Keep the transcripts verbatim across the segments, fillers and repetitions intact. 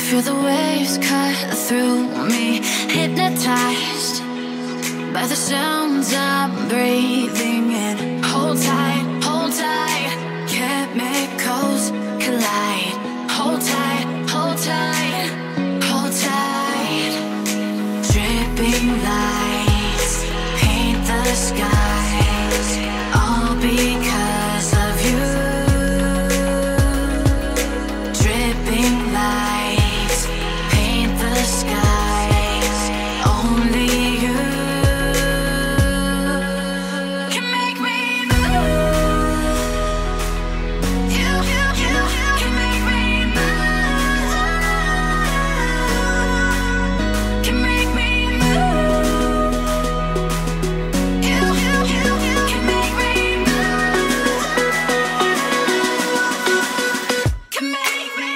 Feel the waves cut through me, hypnotized by the sounds I'm breathing in. Hold tight, hold tight, chemicals collide. Hold tight, hold tight, hold tight. Dripping lights paint the skies, all because of you. Dripping lights paint the skies, only you can make me move. You, you, you can make me move. Can make me move. You, you, you can make me move. Can make me.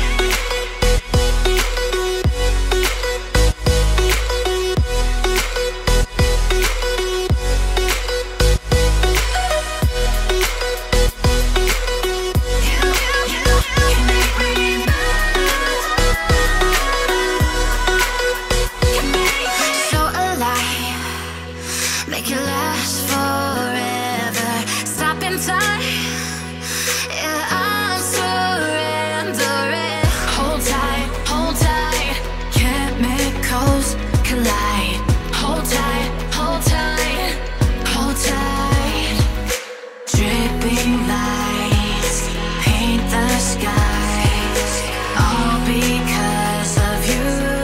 So alive, make it last forever. Stop in time, yeah, I'm surrendering. Hold tight, hold tight, chemicals collide. Hold tight, hold tight, hold tight. Dripping lights paint the skies, all because of you.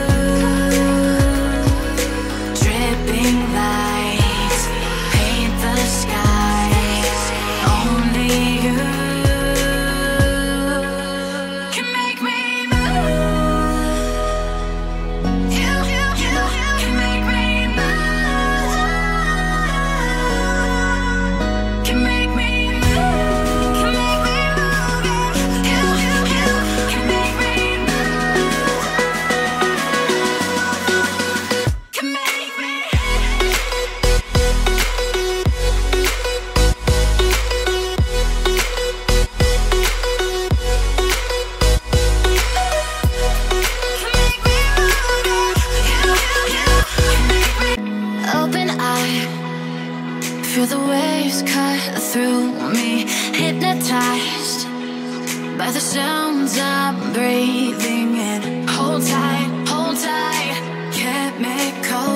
Dripping lights paint the skies, only you can make me move. You, you, you can make me move. Can make me move. Can make me move. You, you, you can make me move. Can make me. Open eye, feel the waves cut through me, hypnotized by the sounds I'm breathing in. Hold tight, hold tight, chemicals